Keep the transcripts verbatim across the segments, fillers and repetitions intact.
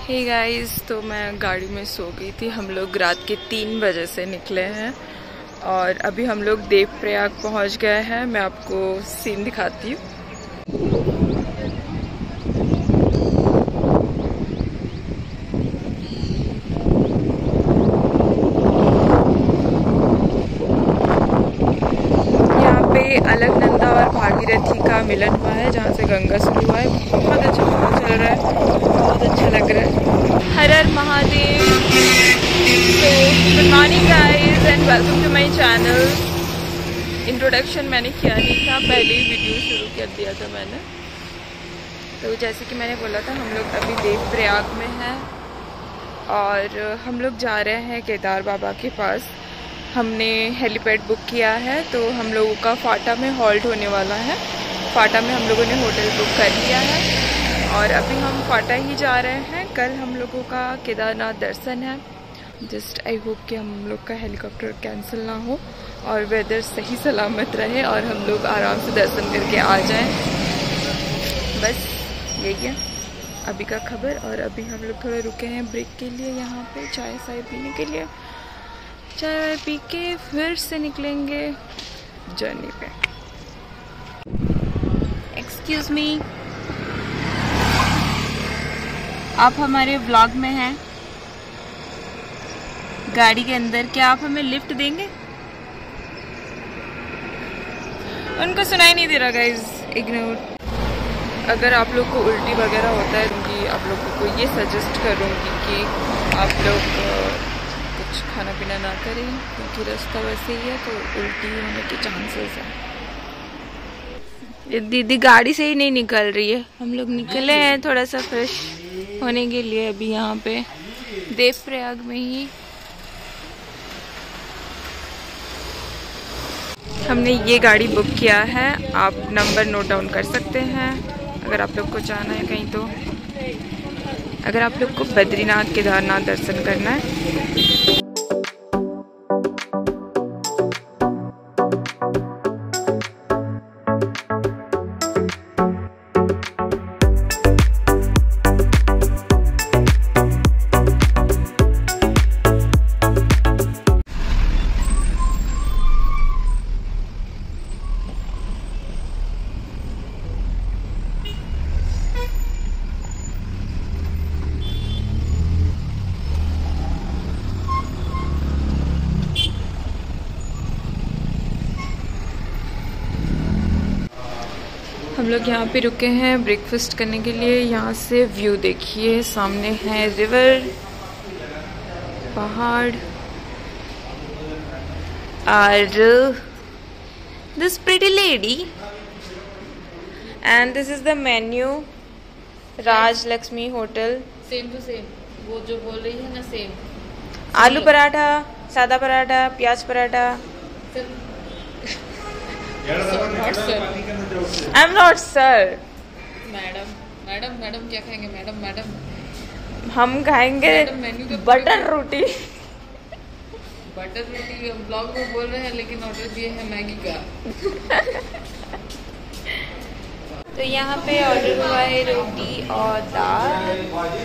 Hey guys, तो मैं गाड़ी में सो गई थी। हम लोग रात के तीन बजे से निकले हैं और अभी हम लोग देवप्रयाग पहुंच गए हैं। मैं आपको सीन दिखाती हूँ। यहाँ पे अलकनंदा और भागीरथी का मिलन हुआ है, जहाँ से गंगा शुरू हुआ है। बहुत अच्छा माहौल चल रहा है, बहुत अच्छा लग रहा है। हर हर महादेव। तो good morning guys and welcome to my channel. Introduction मैंने किया नहीं था, पहले ही वीडियो शुरू कर दिया था मैंने। तो जैसे कि मैंने बोला था, हम लोग अभी देवप्रयाग में हैं और हम लोग जा रहे हैं केदार बाबा के पास। हमने हेलीपैड बुक किया है, तो हम लोगों का फाटा में हॉल्ट होने वाला है। फाटा में हम लोगों ने होटल बुक कर लिया है और अभी हम फाटा ही जा रहे हैं। कल हम लोगों का केदारनाथ दर्शन है। जस्ट आई होप कि हम लोग का हेलीकॉप्टर कैंसिल ना हो और वेदर सही सलामत रहे और हम लोग आराम से दर्शन करके आ जाएं। बस यही है अभी का खबर। और अभी हम लोग थोड़ा रुके हैं ब्रेक के लिए, यहाँ पे चाय चाय पीने के लिए। चाय वाय पी के फिर से निकलेंगे जर्नी पे। एक्सक्यूज मी, आप हमारे व्लॉग में हैं, गाड़ी के अंदर। क्या आप हमें लिफ्ट देंगे? उनको सुनाई नहीं दे रहा गाइज, इग्नोर। अगर आप लोग को उल्टी वगैरह होता है तो आप लोगों को ये सजेस्ट करूँगी कि आप लोग कुछ खाना पीना ना करें, क्योंकि रास्ता वैसे ही है तो उल्टी होने के चांसेस हैं। ये दीदी गाड़ी से ही नहीं निकल रही है। हम लोग निकले हैं थोड़ा सा फ्रेश होने के लिए अभी यहाँ पे देवप्रयाग में ही। हमने ये गाड़ी बुक किया है, आप नंबर नोट डाउन कर सकते हैं अगर आप लोग को जाना है कहीं। तो अगर आप लोग को बद्रीनाथ केदारनाथ दर्शन करना है। हम लोग यहाँ पे रुके हैं ब्रेकफास्ट करने के लिए। यहाँ से व्यू देखिए, सामने है रिवर, पहाड़ और this pretty lady. And this is the menu, Raj Laxmi hotel. Same to same वो जो बोल रही है ना, सेम। आलू पराठा, सादा पराठा, प्याज paratha. I am not sir. Madam madam madam क्या खाएंगे? मैडम मैडम हम खाएंगे बटर रोटी। बटर रोटी ब्लॉग में बोल रहे हैं, लेकिन ऑर्डर दिए हैं मैगी का। तो यहाँ पे ऑर्डर हुआ है रोटी और दाल।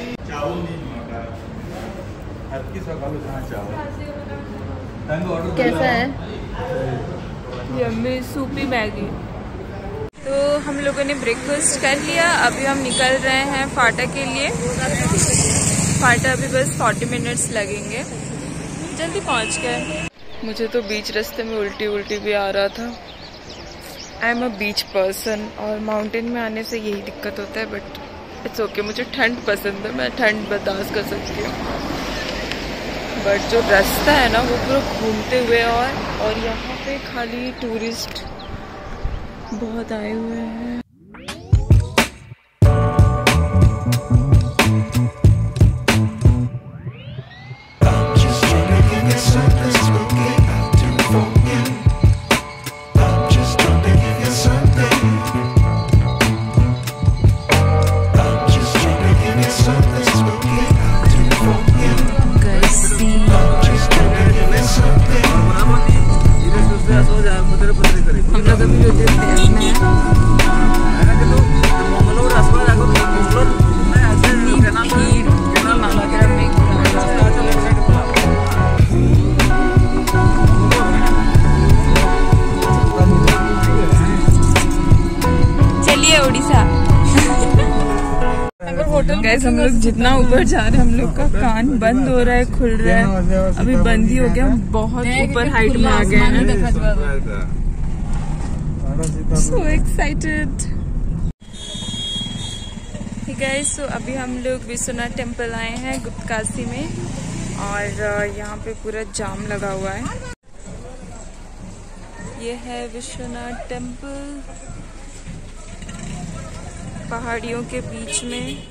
कैसा है? Yummy soupy Maggi. तो हम लोगों ने ब्रेकफास्ट कर लिया। अभी हम निकल रहे हैं फाटा के लिए। फाटा अभी बस चालीस मिनट्स लगेंगे, जल्दी पहुंच गए। मुझे तो बीच रास्ते में उल्टी उल्टी भी आ रहा था। I am a beach person और माउंटेन में आने से यही दिक्कत होता है, बट इट्स ओके। मुझे ठंड पसंद है, मैं ठंड बर्दाश्त कर सकती हूँ। बट जो रास्ता है ना, वो पूरा घूमते हुए और और यहाँ पे खाली टूरिस्ट बहुत आए हुए हैं। हम लोग अभी गाइस हम लोग जितना ऊपर जा रहे हैं हम लोग का कान बंद हो रहा है, खुल रहा है, अभी बंद ही हो गया। बहुत ऊपर हाइट में आ गए हैं। So excited. Hey guys, so अभी हम लोग विश्वनाथ टेम्पल आए हैं गुप्तकाशी में और यहाँ पे पूरा जाम लगा हुआ है। ये है विश्वनाथ टेम्पल पहाड़ियों के बीच में।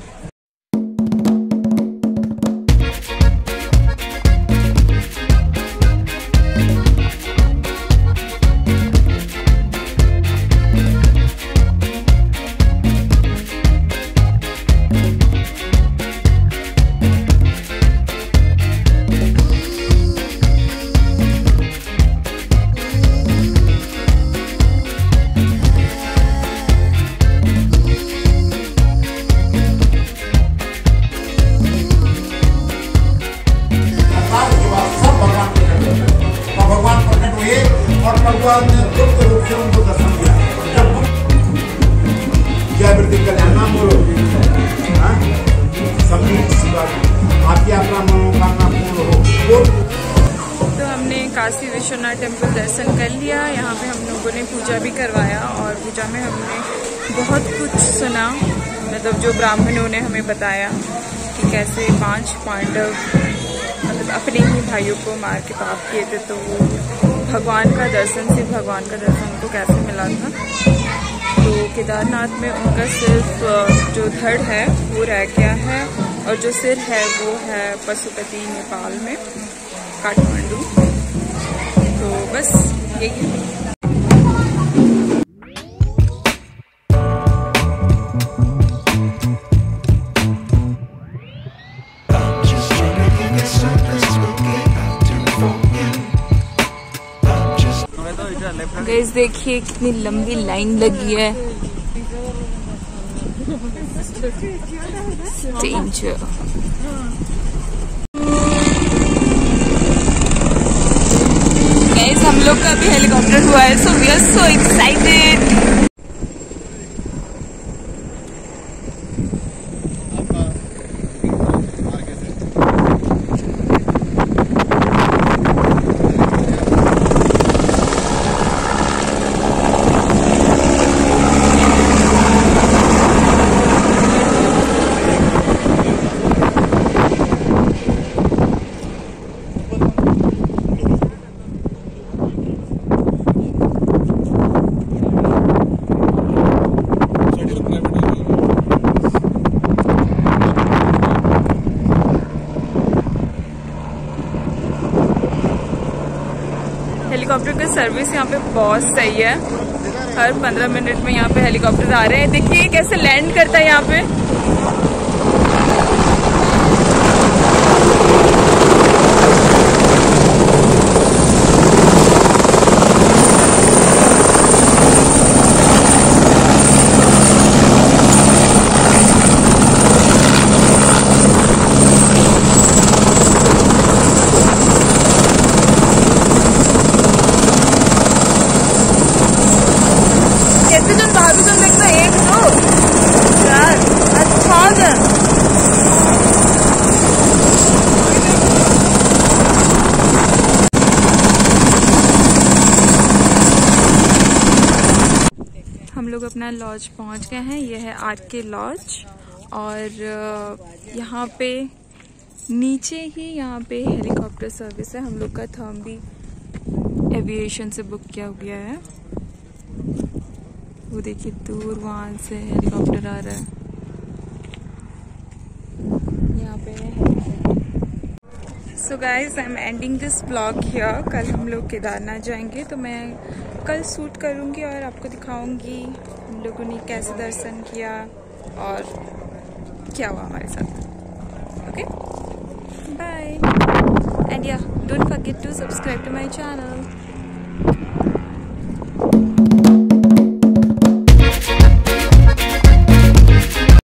तो हमने काशी विश्वनाथ टेम्पल दर्शन कर लिया। यहाँ पे हम लोगों ने पूजा भी करवाया और पूजा में हमने बहुत कुछ सुना, मतलब जो ब्राह्मणों ने हमें बताया कि कैसे पांच पांडव मतलब अपने ही भाइयों को मार के पाप किए थे, तो वो भगवान का दर्शन सिर्फ भगवान का दर्शन उनको कैसे मिला था। तो केदारनाथ में उनका सिर्फ जो धड़ है वो रह गया है और जो सिर है वो है पशुपति नेपाल में काठमांडू। तो बस यही है। गाइस देखिए कितनी लंबी लाइन लगी है। डेंजर। गाइस हम लोग का अभी हेलीकॉप्टर हुआ है, so we are so excited. Helicopter का सर्विस यहाँ पे बहुत सही है। हर पंद्रह मिनट में यहाँ पे हेलीकॉप्टर आ रहे हैं। देखिए कैसे लैंड करता है यहाँ पे। हम लोग अपना लॉज पहुंच गए हैं। यह है आर के लॉज और यहाँ पे नीचे ही यहाँ पे हेलीकॉप्टर सर्विस है। हम लोग का थर्मबी एविएशन से बुक किया गया है। वो देखिए दूर वहाँ से हेलीकॉप्टर आ रहा है। यहाँ पे so guys I am ending this blog here. कल हम लोग केदारनाथ जाएंगे तो मैं कल शूट करूँगी और आपको दिखाऊंगी हम लोगों ने कैसे दर्शन किया और क्या हुआ हमारे साथ। Okay bye and ya don't forget to subscribe to my channel.